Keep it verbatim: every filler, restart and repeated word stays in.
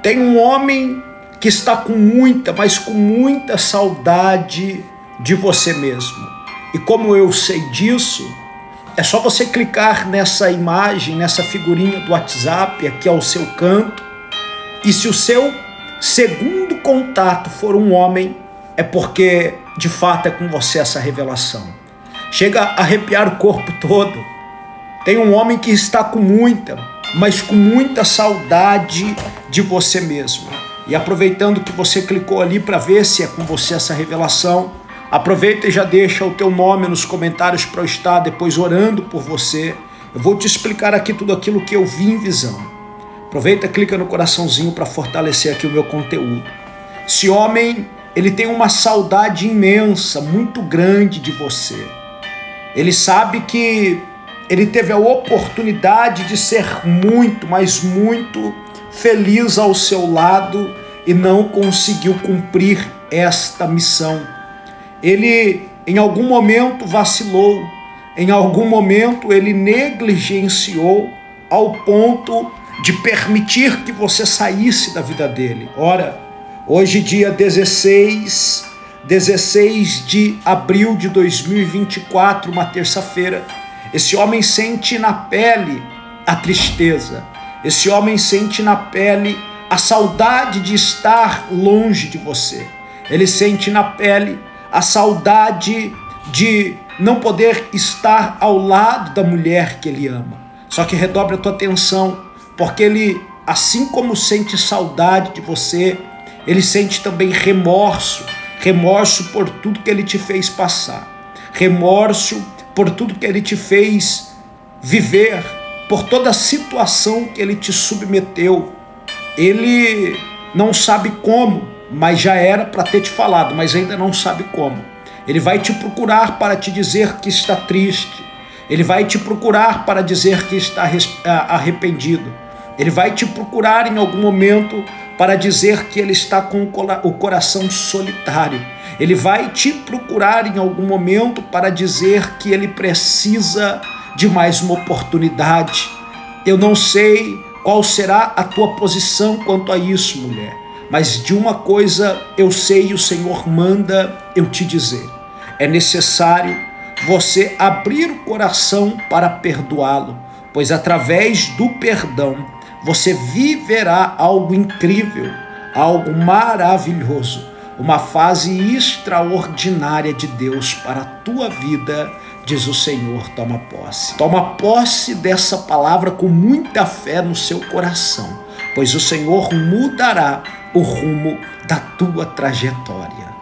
Tem um homem que está com muita, mas com muita saudade de você mesmo. E como eu sei disso, é só você clicar nessa imagem, nessa figurinha do WhatsApp aqui ao seu canto. E se o seu segundo contato for um homem, é porque de fato é com você essa revelação. Chega a arrepiar o corpo todo. Tem um homem que está com muita, mas com muita saudade de você mesmo. E aproveitando que você clicou ali para ver se é com você essa revelação, aproveita e já deixa o teu nome nos comentários para eu estar depois orando por você. Eu vou te explicar aqui tudo aquilo que eu vi em visão. Aproveita, clica no coraçãozinho para fortalecer aqui o meu conteúdo. Esse homem, ele tem uma saudade imensa, muito grande de você. Ele sabe que ele teve a oportunidade de ser muito, mas muito feliz ao seu lado e não conseguiu cumprir esta missão. Ele em algum momento vacilou, em algum momento ele negligenciou ao ponto de permitir que você saísse da vida dele. Ora, hoje dia dezesseis, dezesseis de abril de dois mil e vinte e quatro, uma terça-feira, esse homem sente na pele a tristeza, esse homem sente na pele a saudade de estar longe de você, ele sente na pele a saudade de não poder estar ao lado da mulher que ele ama. Só que redobre a tua atenção, porque ele, assim como sente saudade de você, ele sente também remorso, remorso por tudo que ele te fez passar, remorso por tudo que ele te fez viver, por toda a situação que ele te submeteu. Ele não sabe como, mas já era para ter te falado, mas ainda não sabe como. Ele vai te procurar para te dizer que está triste, ele vai te procurar para dizer que está arrependido, ele vai te procurar em algum momento para dizer que ele está com o coração solitário, ele vai te procurar em algum momento para dizer que ele precisa de mais uma oportunidade. Eu não sei qual será a tua posição quanto a isso, mulher, mas de uma coisa eu sei e o Senhor manda eu te dizer: é necessário você abrir o coração para perdoá-lo, pois através do perdão você viverá algo incrível, algo maravilhoso, uma fase extraordinária de Deus para a tua vida, diz o Senhor. Toma posse. Toma posse dessa palavra com muita fé no seu coração, pois o Senhor mudará o rumo da tua trajetória.